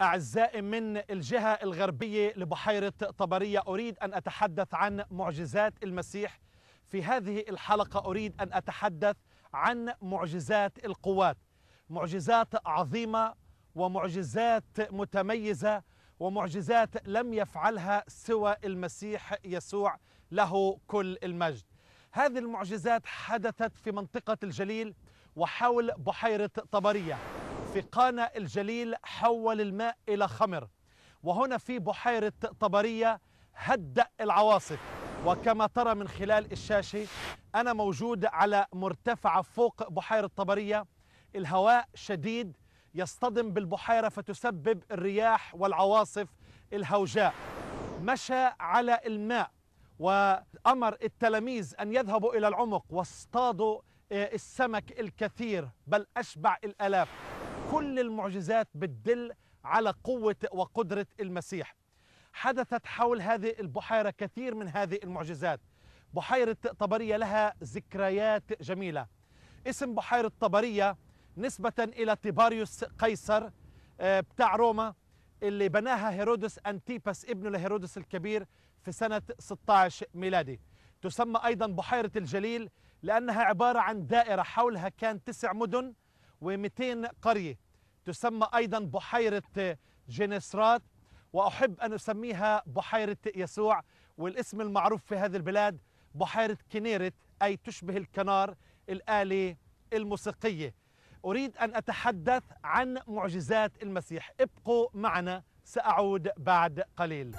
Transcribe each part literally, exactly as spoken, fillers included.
أعزائي من الجهة الغربية لبحيرة طبرية، أريد أن أتحدث عن معجزات المسيح. في هذه الحلقة أريد أن أتحدث عن معجزات القوات، معجزات عظيمة ومعجزات متميزة ومعجزات لم يفعلها سوى المسيح يسوع، له كل المجد. هذه المعجزات حدثت في منطقة الجليل وحول بحيرة طبرية. في قانا الجليل حول الماء إلى خمر، وهنا في بحيرة طبرية هدأ العواصف. وكما ترى من خلال الشاشة أنا موجود على مرتفع فوق بحيرة طبرية. الهواء شديد يصطدم بالبحيرة فتسبب الرياح والعواصف الهوجاء. مشى على الماء وأمر التلاميذ أن يذهبوا إلى العمق واصطادوا السمك الكثير، بل أشبع الآلاف. كل المعجزات بتدل على قوة وقدرة المسيح. حدثت حول هذه البحيرة كثير من هذه المعجزات. بحيرة طبرية لها ذكريات جميلة. اسم بحيرة طبرية نسبة إلى تيباريوس قيصر بتاع روما، اللي بناها هيرودس أنتيباس ابنه لهيرودس الكبير في سنة ستة عشر ميلادي. تسمى أيضا بحيرة الجليل لأنها عبارة عن دائرة حولها كان تسع مدن ومئتين قرية. تسمى أيضا بحيرة جنسرات، وأحب أن أسميها بحيرة يسوع. والاسم المعروف في هذه البلاد بحيرة كنيرت، أي تشبه الكنار الآلة الموسيقية. أريد أن أتحدث عن معجزات المسيح. ابقوا معنا، سأعود بعد قليل.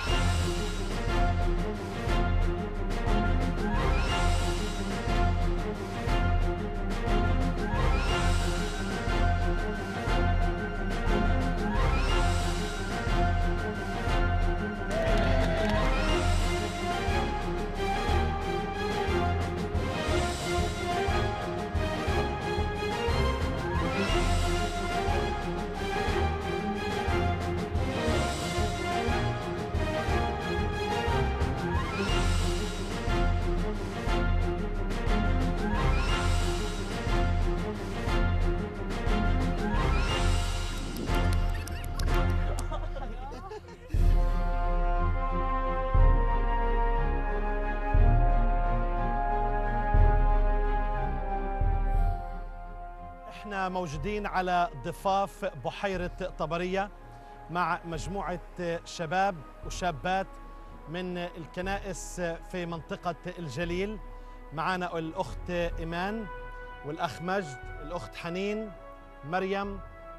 احنا موجودين على ضفاف بحيرة طبرية مع مجموعة شباب وشابات من الكنائس في منطقة الجليل. معنا الأخت إيمان والأخ مجد، الأخت حنين، مريم،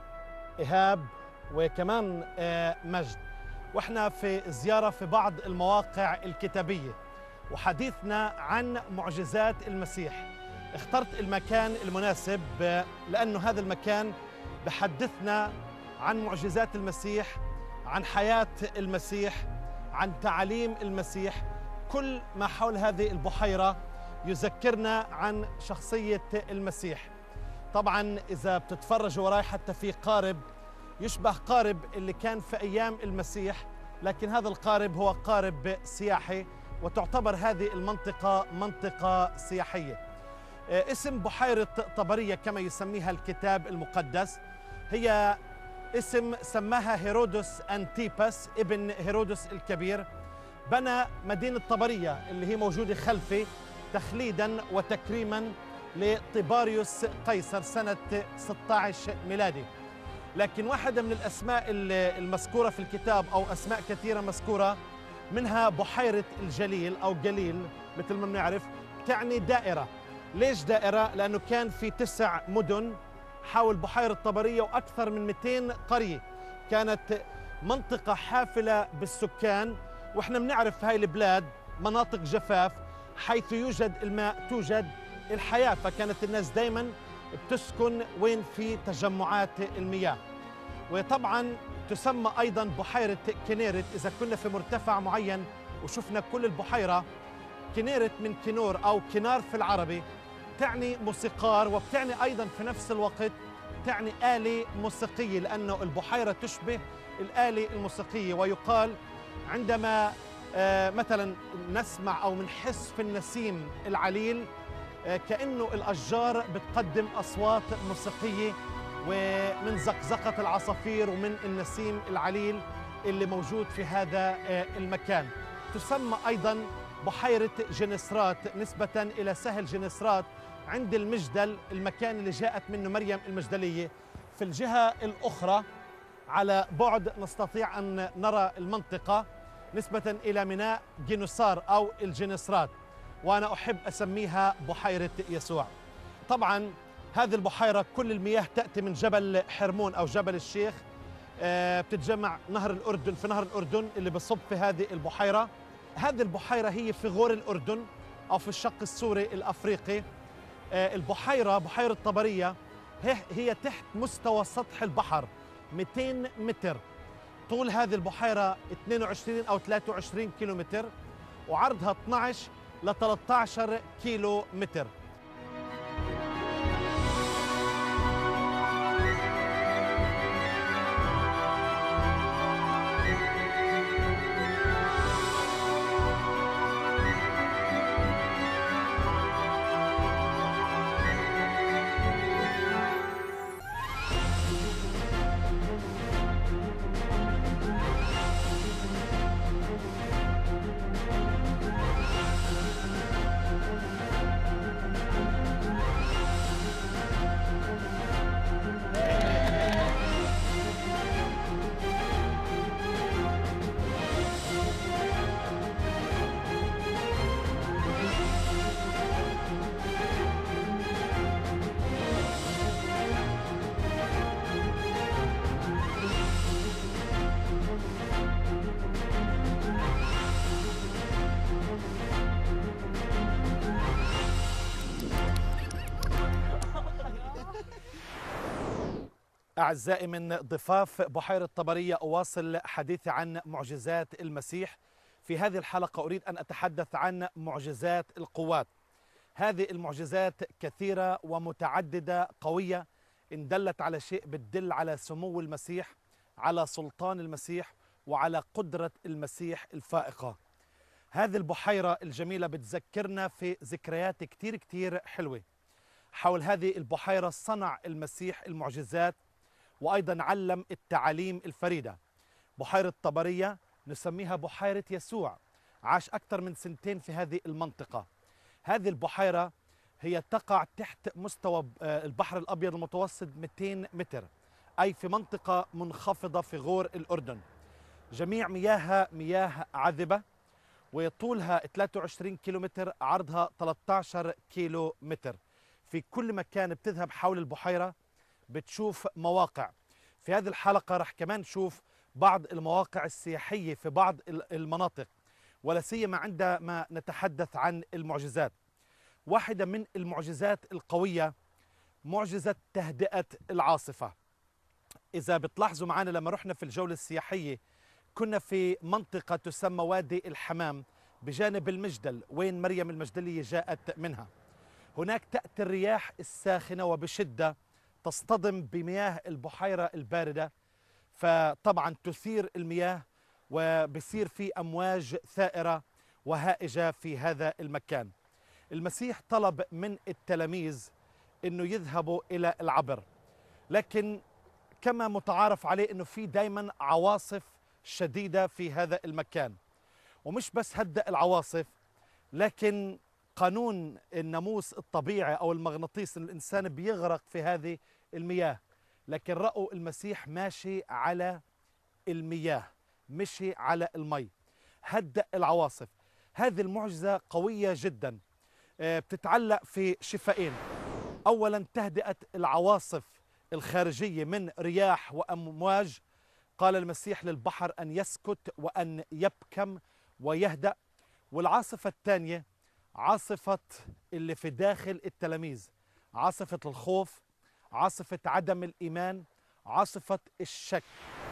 إيهاب، وكمان مجد. واحنا في زيارة في بعض المواقع الكتابية وحديثنا عن معجزات المسيح. اخترت المكان المناسب لأنه هذا المكان بحدثنا عن معجزات المسيح، عن حياة المسيح، عن تعاليم المسيح. كل ما حول هذه البحيرة يذكرنا عن شخصية المسيح. طبعا إذا بتتفرجوا وراي حتى في قارب يشبه قارب اللي كان في أيام المسيح، لكن هذا القارب هو قارب سياحي، وتعتبر هذه المنطقة منطقة سياحية. اسم بحيرة طبرية كما يسميها الكتاب المقدس هي اسم سماها هيرودس أنتيباس ابن هيرودس الكبير. بنى مدينة طبرية اللي هي موجودة خلفي تخليدا وتكريما لطيباريوس قيصر سنة ستة عشر ميلادي. لكن واحدة من الأسماء المذكورة في الكتاب أو أسماء كثيرة مذكورة منها بحيرة الجليل أو جليل مثل ما بنعرف، تعني دائرة. ليش دائرة؟ لأنه كان في تسع مدن حول بحيرة طبرية وأكثر من مئتين قرية. كانت منطقة حافلة بالسكان، وإحنا بنعرف هاي البلاد مناطق جفاف، حيث يوجد الماء توجد الحياة، فكانت الناس دايما بتسكن وين في تجمعات المياه. وطبعا تسمى أيضا بحيرة كنيرت إذا كنا في مرتفع معين وشفنا كل البحيرة. كنيرت من كنور أو كنار في العربي، تعني موسيقار، وبتعني أيضا في نفس الوقت تعني آلة موسيقية، لأنه البحيرة تشبه الآلة الموسيقية. ويقال عندما آه مثلا نسمع أو منحس في النسيم العليل آه كأنه الأشجار بتقدم أصوات موسيقية ومن زقزقة العصافير ومن النسيم العليل اللي موجود في هذا المكان. تسمى أيضا بحيرة جنسرات نسبة إلى سهل جنسرات عند المجدل، المكان اللي جاءت منه مريم المجدلية. في الجهة الأخرى على بعد نستطيع أن نرى المنطقة نسبة إلى ميناء جنسار أو الجنسرات، وأنا أحب أسميها بحيرة يسوع. طبعا هذه البحيرة كل المياه تأتي من جبل حرمون أو جبل الشيخ، بتتجمع نهر الأردن في نهر الأردن اللي بصب في هذه البحيرة. هذه البحيرة هي في غور الأردن أو في الشق السوري الأفريقي. البحيرة بحيرة طبرية هي تحت مستوى سطح البحر مئتين متر. طول هذه البحيرة اثنين وعشرين أو ثلاثة وعشرين كيلو متر، وعرضها اثنعش ل ثلاثة عشر كيلو متر. أعزائي من ضفاف بحيرة طبرية، أواصل حديثي عن معجزات المسيح. في هذه الحلقة أريد أن أتحدث عن معجزات القوات. هذه المعجزات كثيرة ومتعددة قوية، إن دلت على شيء بتدل على سمو المسيح، على سلطان المسيح، وعلى قدرة المسيح الفائقة. هذه البحيرة الجميلة بتذكرنا في ذكريات كتير كتير حلوة. حول هذه البحيرة صنع المسيح المعجزات، وأيضا علم التعاليم الفريدة. بحيرة طبرية نسميها بحيرة يسوع، عاش أكثر من سنتين في هذه المنطقة. هذه البحيرة هي تقع تحت مستوى البحر الأبيض المتوسط مئتين متر، أي في منطقة منخفضة في غور الأردن. جميع مياهها مياه عذبة، وطولها ثلاثة وعشرين كيلو متر، عرضها ثلاثة عشر كيلو متر. في كل مكان بتذهب حول البحيرة بتشوف مواقع. في هذه الحلقة رح كمان نشوف بعض المواقع السياحية في بعض المناطق، ولا سيما عندما نتحدث عن المعجزات. واحدة من المعجزات القوية معجزة تهدئة العاصفة. إذا بتلاحظوا معنا لما رحنا في الجولة السياحية كنا في منطقة تسمى وادي الحمام بجانب المجدل، وين مريم المجدلية جاءت منها. هناك تأتي الرياح الساخنة وبشدة تصطدم بمياه البحيرة الباردة، فطبعا تثير المياه وبصير في أمواج ثائرة وهائجة في هذا المكان. المسيح طلب من التلاميذ أنه يذهبوا إلى العبر، لكن كما متعارف عليه أنه في دايما عواصف شديدة في هذا المكان. ومش بس هدأ العواصف، لكن قانون الناموس الطبيعي أو المغناطيس، إن الإنسان بيغرق في هذه المياه، لكن رأوا المسيح ماشي على المياه، مشي على المي، هدأ العواصف. هذه المعجزة قوية جدا، بتتعلق في شفائين. أولا تهدئة العواصف الخارجية من رياح وأمواج. قال المسيح للبحر أن يسكت وأن يبكم ويهدأ. والعاصفة الثانية عاصفة اللي في داخل التلاميذ، عاصفة الخوف، عاصفة عدم الإيمان، عاصفة الشك.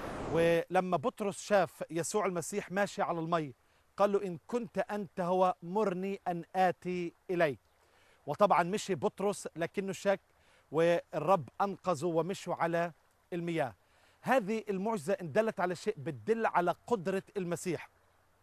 ولما بطرس شاف يسوع المسيح ماشي على المي قال له إن كنت أنت هو مرني أن آتي إليك. وطبعا مشي بطرس لكنه شك، والرب أنقذه ومشوا على المياه. هذه المعجزة إن دلت على شيء بتدل على قدرة المسيح،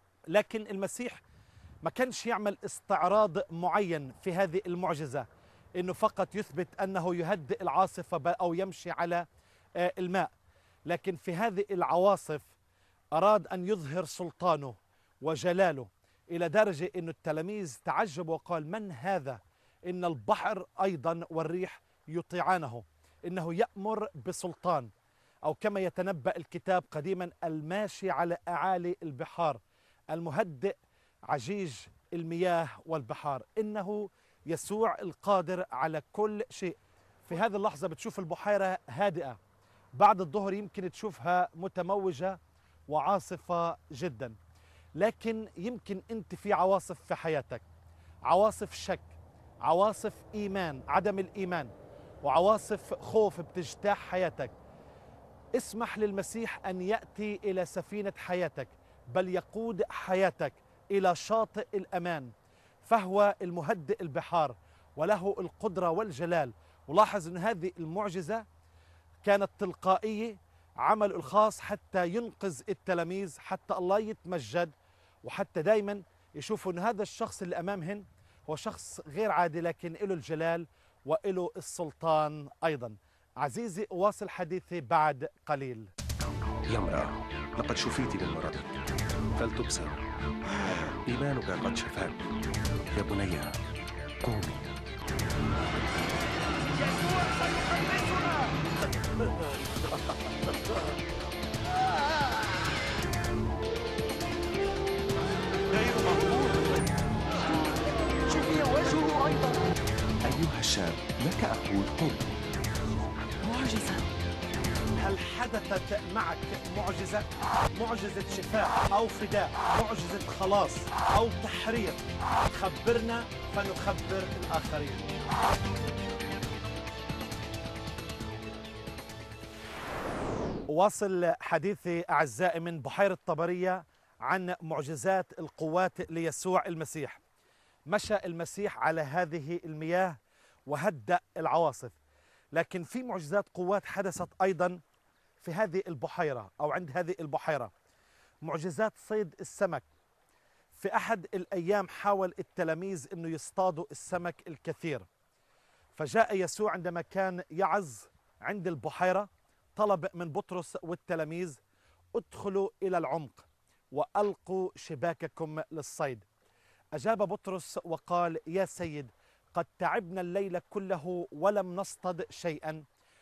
لكن المسيح ما كانش يعمل استعراض معين في هذه المعجزة. أنه فقط يثبت أنه يهدئ العاصفة أو يمشي على الماء، لكن في هذه العواصف أراد أن يظهر سلطانه وجلاله إلى درجة أن التلاميذ تعجبوا وقال: من هذا؟ إن البحر أيضا والريح يطيعانه، إنه يأمر بسلطان، أو كما يتنبأ الكتاب قديما: الماشي على أعالي البحار، المهدئ عجيج المياه والبحار. إنه يسوع القادر على كل شيء. في هذه اللحظة بتشوف البحيرة هادئة، بعد الظهر يمكن تشوفها متموجة وعاصفة جدا، لكن يمكن أنت في عواصف في حياتك، عواصف شك، عواصف إيمان، عدم الإيمان، وعواصف خوف بتجتاح حياتك. اسمح للمسيح أن يأتي إلى سفينة حياتك، بل يقود حياتك إلى شاطئ الأمان، فهو المهدئ البحار وله القدرة والجلال. ولاحظ أن هذه المعجزة كانت تلقائية، عمل الخاص حتى ينقذ التلاميذ، حتى الله يتمجد، وحتى دايما يشوفوا أن هذا الشخص اللي أمامهن هو شخص غير عادي، لكن له الجلال وله السلطان أيضا. عزيزي، أواصل حديثي بعد قليل. يا امرأة، لقد شفيت من مرضك، فلتبصر، إيمانك قد شفاك. يا بني، قومي. يسوع سيخلصنا. غير مقبول. شوفي وجهه أيضا. أيها الشاب، لك أقول قم. معجزة. هل حدثت معك معجزة؟ معجزة شفاء أو فداء، معجزة خلاص أو تحرير؟ خبرنا فنخبر الآخرين. واصل حديثي أعزائي من بحيرة طبرية عن معجزات القوات ليسوع المسيح. مشى المسيح على هذه المياه وهدأ العواصف، لكن في معجزات قوات حدثت أيضا في هذه البحيرة أو عند هذه البحيرة. معجزات صيد السمك. في أحد الأيام حاول التلاميذ أنه يصطادوا السمك الكثير، فجاء يسوع عندما كان يعظ عند البحيرة، طلب من بطرس والتلاميذ: ادخلوا إلى العمق وألقوا شباككم للصيد. أجاب بطرس وقال: يا سيد، قد تعبنا الليل كله ولم نصطد شيئا،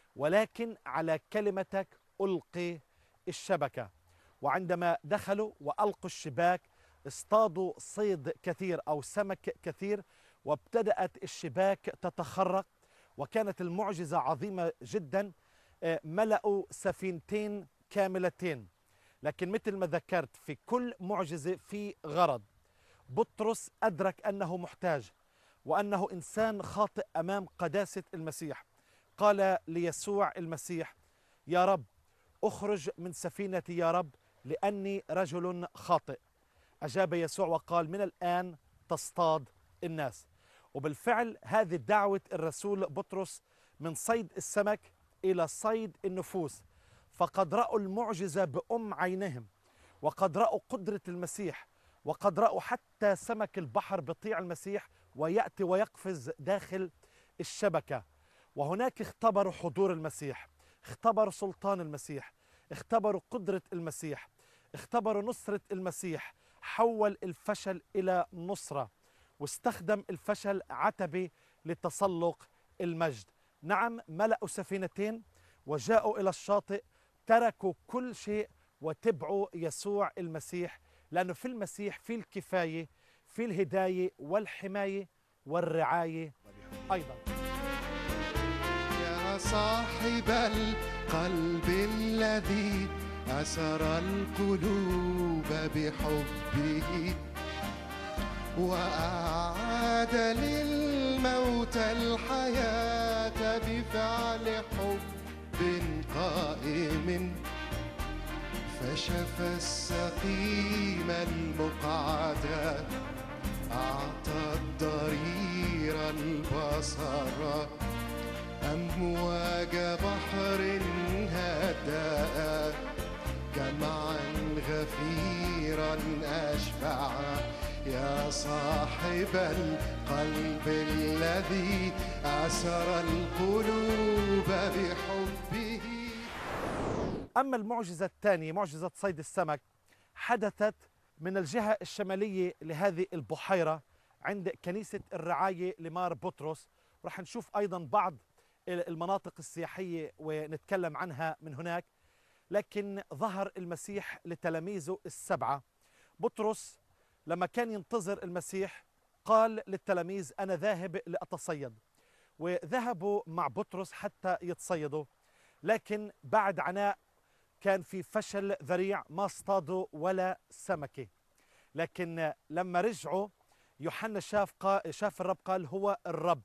ولكن على كلمتك ألقي الشبكة. وعندما دخلوا وألقوا الشباك اصطادوا صيد كثير أو سمك كثير، وابتدأت الشباك تتخرق، وكانت المعجزة عظيمة جدا. ملأوا سفينتين كاملتين. لكن مثل ما ذكرت، في كل معجزة في غرض. بطرس أدرك أنه محتاج وأنه إنسان خاطئ أمام قداسة المسيح. قال ليسوع المسيح: يا رب، أخرج من سفينتي يا رب، لأني رجل خاطئ. أجاب يسوع وقال: من الآن تصطاد الناس. وبالفعل هذه دعوة الرسول بطرس من صيد السمك إلى صيد النفوس، فقد رأوا المعجزة بأم عينهم، وقد رأوا قدرة المسيح، وقد رأوا حتى سمك البحر بطيع المسيح ويأتي ويقفز داخل الشبكة. وهناك اختبروا حضور المسيح، اختبروا سلطان المسيح، اختبروا قدرة المسيح، اختبروا نصرة المسيح. حول الفشل إلى نصرة، واستخدم الفشل عتبة لتسلق المجد. نعم، ملأوا سفينتين وجاءوا إلى الشاطئ، تركوا كل شيء وتبعوا يسوع المسيح، لأنه في المسيح في الكفاية، في الهداية والحماية والرعاية أيضا. يا صاحب القلب الذي أسر القلوب بحبه، وأعاد للموت الحياة بفعل حب قائم، فشفى السقيم المقعد، أعطى الضرير البصر، أمواج بحر هدأ، جمعا غفيرا أشفع. يا صاحب القلب الذي أسر القلوب بحبه. أما المعجزة الثانية معجزة صيد السمك حدثت من الجهة الشمالية لهذه البحيرة عند كنيسة الرعاية لمار بطرس. رح نشوف أيضا بعض المناطق السياحية ونتكلم عنها من هناك. لكن ظهر المسيح لتلاميذه السبعة. بطرس لما كان ينتظر المسيح قال للتلاميذ أنا ذاهب لأتصيد، وذهبوا مع بطرس حتى يتصيدوا، لكن بعد عناء كان في فشل ذريع، ما اصطادوا ولا سمكة. لكن لما رجعوا يوحنا شاف شاف الرب قال هو الرب.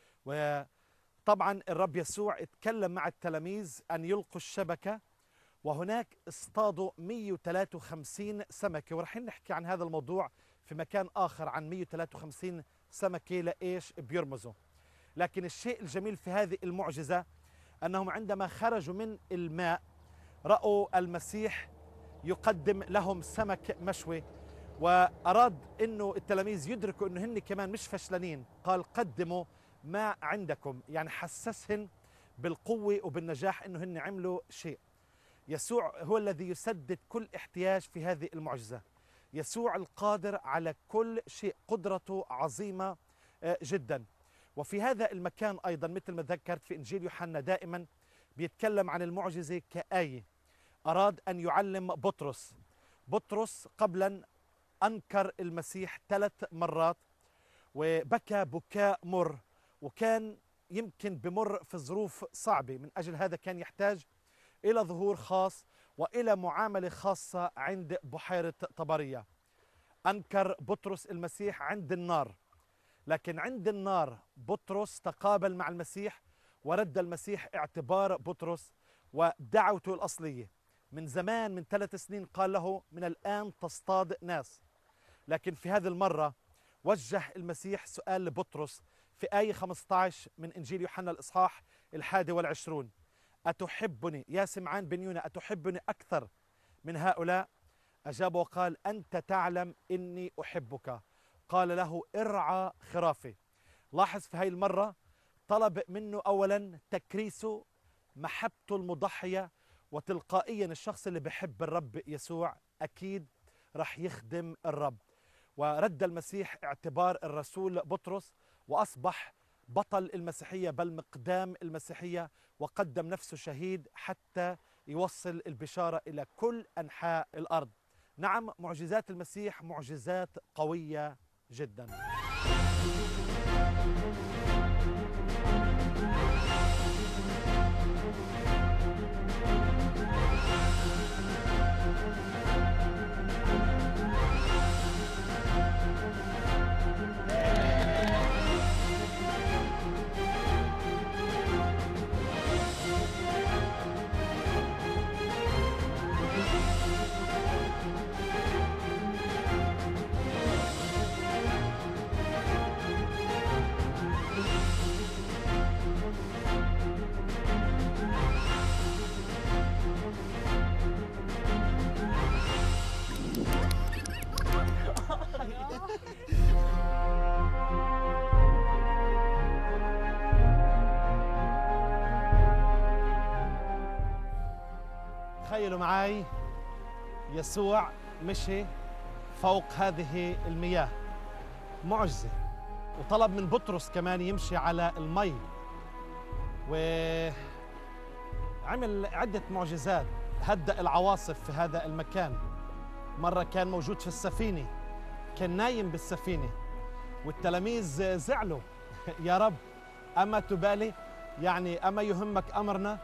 وطبعا الرب يسوع اتكلم مع التلاميذ أن يلقوا الشبكة، وهناك اصطادوا مئة وثلاثة وخمسين سمكة. ورح نحكي عن هذا الموضوع في مكان آخر عن مئة وثلاثة وخمسين سمكة لإيش بيرمزوا. لكن الشيء الجميل في هذه المعجزة أنهم عندما خرجوا من الماء رأوا المسيح يقدم لهم سمك مشوي، وأراد أنه التلاميذ يدركوا أنه هن كمان مش فشلانين. قال قدموا ما عندكم، يعني حسسهن بالقوة وبالنجاح أنه هن عملوا شيء. يسوع هو الذي يسدد كل احتياج في هذه المعجزة. يسوع القادر على كل شيء، قدرته عظيمة جدا. وفي هذا المكان أيضا مثل ما ذكرت في إنجيل يوحنا دائما بيتكلم عن المعجزة كآية. أراد أن يعلم بطرس. بطرس قبلا أنكر المسيح ثلاث مرات وبكى بكاء مر، وكان يمكن بمر في ظروف صعبة. من أجل هذا كان يحتاج إلى ظهور خاص وإلى معاملة خاصة عند بحيرة طبرية. أنكر بطرس المسيح عند النار، لكن عند النار بطرس تقابل مع المسيح ورد المسيح اعتبار بطرس ودعوته الأصلية. من زمان من ثلاث سنين قال له من الآن تصطاد ناس، لكن في هذه المرة وجه المسيح سؤال لبطرس في آية خمسة عشر من إنجيل يوحنا الإصحاح الحادي والعشرون: أتحبني يا سمعان بن يونا، أتحبني أكثر من هؤلاء؟ أجاب وقال أنت تعلم إني أحبك. قال له ارعى خرافي. لاحظ في هاي المرة طلب منه أولا تكريسه، محبته المضحية، وتلقائيا الشخص اللي بحب الرب يسوع أكيد رح يخدم الرب. ورد المسيح اعتبار الرسول بطرس وأصبح بطل المسيحية بل مقدام المسيحية، وقدم نفسه شهيد حتى يوصل البشارة إلى كل أنحاء الأرض. نعم، معجزات المسيح معجزات قوية جدا. تخيلوا معي يسوع مشي فوق هذه المياه، معجزة. وطلب من بطرس كمان يمشي على المي، وعمل عدة معجزات. هدأ العواصف في هذا المكان. مرة كان موجود في السفينة، كان نايم بالسفينة، والتلاميذ زعلوا يا رب أما تبالي، يعني أما يهمك أمرنا؟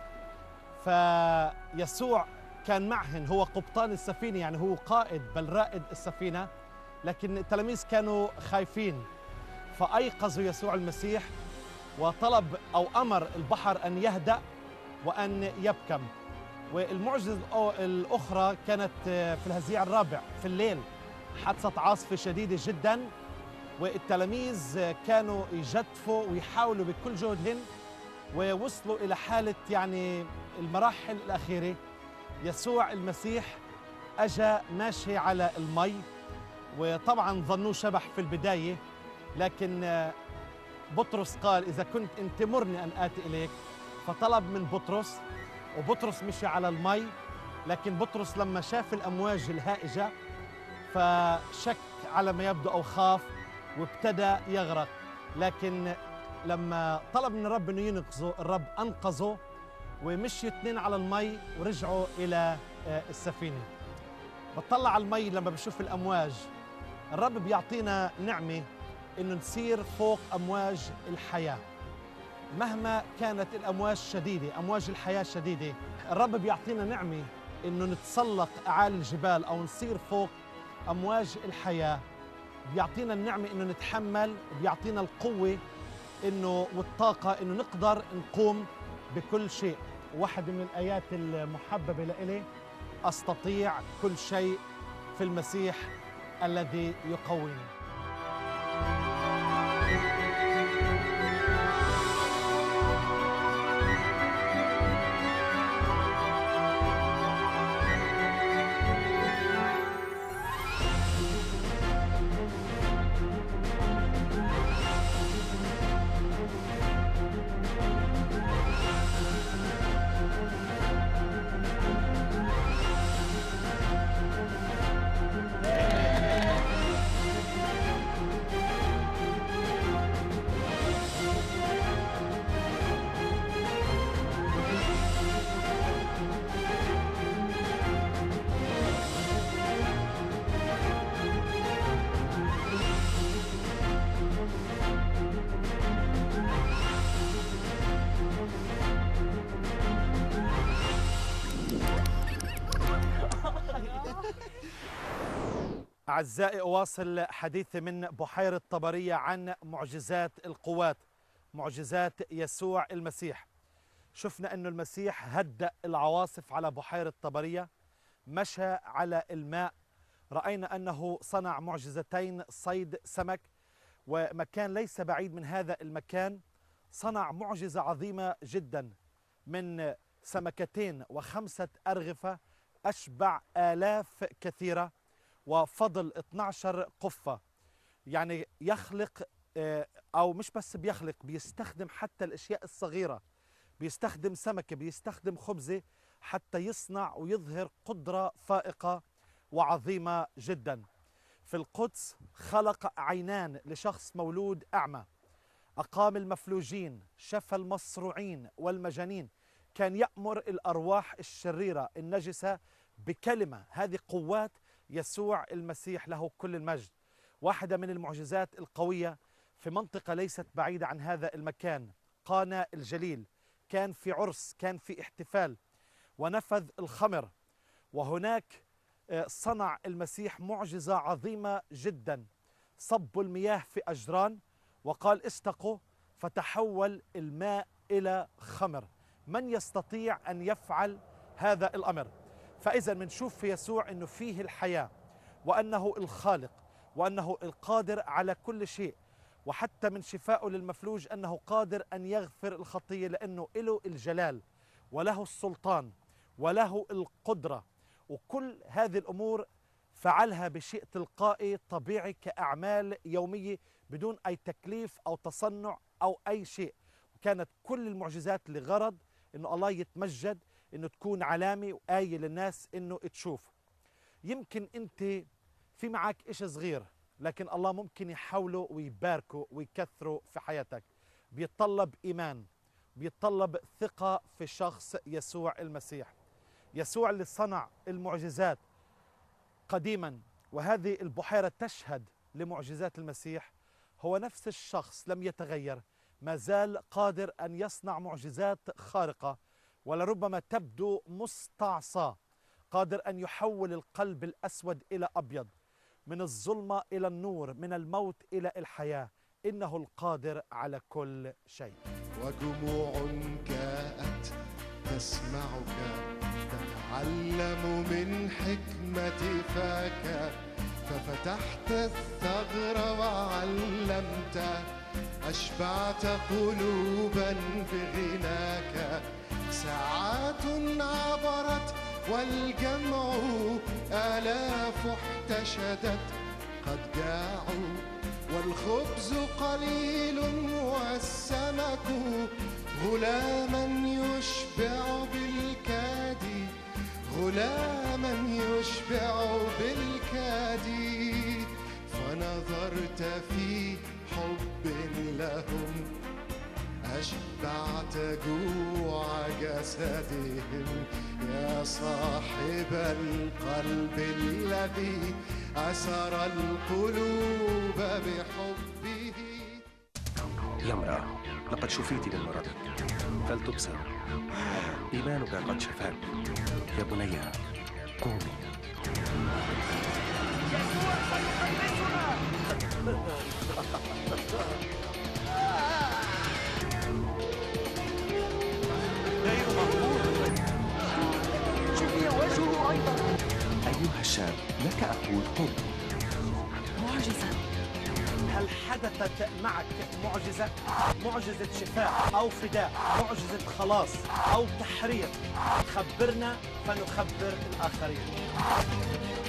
فيسوع كان معهن، هو قبطان السفينة، يعني هو قائد بل رائد السفينة، لكن التلاميذ كانوا خايفين. فأيقظوا يسوع المسيح وطلب أو أمر البحر أن يهدأ وأن يبكم. والمعجزة الأخرى كانت في الهزيع الرابع في الليل، حدثت عاصفة شديدة جدا، والتلاميذ كانوا يجدفوا ويحاولوا بكل جهدهم، ووصلوا إلى حالة يعني المراحل الأخيرة. يسوع المسيح أجا ماشي على المي، وطبعا ظنوه شبح في البداية، لكن بطرس قال إذا كنت أنت مرني أن آتي إليك، فطلب من بطرس، وبطرس مشي على المي. لكن بطرس لما شاف الأمواج الهائجة فشك على ما يبدو أو خاف وابتدى يغرق. لكن لما طلب من الرب أنه ينقذه، الرب أنقذه ومشي اثنين على المي ورجعوا إلى السفينة. بطلع على المي لما بشوف الأمواج، الرب بيعطينا نعمة إنه نسير فوق أمواج الحياة. مهما كانت الأمواج شديدة، أمواج الحياة شديدة، الرب بيعطينا نعمة إنه نتسلق أعالي الجبال أو نسير فوق أمواج الحياة. بيعطينا النعمة إنه نتحمل، وبيعطينا القوة إنه والطاقة إنه نقدر نقوم بكل شيء. واحدة من الآيات المحببة لإلي: أستطيع كل شيء في المسيح الذي يقويني. أعزائي، أواصل حديثي من بحيرة طبرية عن معجزات القوات، معجزات يسوع المسيح. شفنا أنه المسيح هدأ العواصف على بحيرة طبرية، مشى على الماء، رأينا أنه صنع معجزتين: صيد سمك، ومكان ليس بعيد من هذا المكان صنع معجزة عظيمة جدا من سمكتين وخمسة أرغفة أشبع آلاف كثيرة، وفضل اثني عشر قفة. يعني يخلق، أو مش بس بيخلق، بيستخدم حتى الأشياء الصغيرة، بيستخدم سمكة، بيستخدم خبزة حتى يصنع ويظهر قدرة فائقة وعظيمة جدا. في القدس خلق عينان لشخص مولود أعمى، أقام المفلوجين، شفى المصروعين والمجانين، كان يأمر الأرواح الشريرة النجسة بكلمة. هذه قوات يسوع المسيح، له كل المجد. واحدة من المعجزات القوية في منطقة ليست بعيدة عن هذا المكان، قانا الجليل، كان في عرس، كان في احتفال، ونفذ الخمر، وهناك صنع المسيح معجزة عظيمة جدا. صب المياه في أجران وقال استقوا، فتحول الماء إلى خمر. من يستطيع أن يفعل هذا الأمر؟ فإذا منشوف في يسوع أنه فيه الحياة، وأنه الخالق، وأنه القادر على كل شيء. وحتى من شفائه للمفلوج أنه قادر أن يغفر الخطية، لأنه له الجلال وله السلطان وله القدرة. وكل هذه الأمور فعلها بشيء تلقائي طبيعي كأعمال يومية بدون أي تكليف أو تصنع أو أي شيء. وكانت كل المعجزات لغرض أنه الله يتمجد، أنه تكون علامة وآية للناس أنه تشوف. يمكن أنت في معك إشي صغير، لكن الله ممكن يحوله ويباركه ويكثره في حياتك. بيتطلب إيمان، بيتطلب ثقة في شخص يسوع المسيح. يسوع اللي صنع المعجزات قديما، وهذه البحيرة تشهد لمعجزات المسيح، هو نفس الشخص، لم يتغير، ما زال قادر أن يصنع معجزات خارقة ولربما تبدو مستعصاة. قادر أن يحول القلب الأسود إلى أبيض، من الظلمة إلى النور، من الموت إلى الحياة. إنه القادر على كل شيء. وجموع جاءت تسمعك، تتعلم من حكمة فاك، ففتحت الثغر وعلمت، أشبعت قلوبا بغناك. ساعات عبرت والجمع آلاف احتشدت، قد جاعوا والخبز قليل والسمك غلاما يشبع بالكاد غلاما يشبع بالكاد فنظرت في حب لهم أشبعت جوع جسدهم يا صاحب القلب الذي أسر القلوب بحبه. يا امرأة، لقد شفيت من مرضك فلتبصر، إيمانك قد شفاك. يا بني قومي. يسوع سيخلصنا. غير مقبول. شفي وجهه أيضا. أيها الشاب، لك أقول قم. معجزة. هل حدثت معك معجزة؟ معجزة شفاء أو فداء، معجزة خلاص أو تحرير؟ خبرنا فنخبر الآخرين.